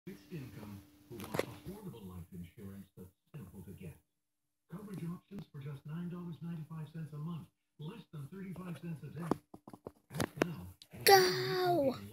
Fixed income who want affordable life insurance that's simple to get. Coverage options for just $9.95 a month, less than 35 cents a day. Act now. Go!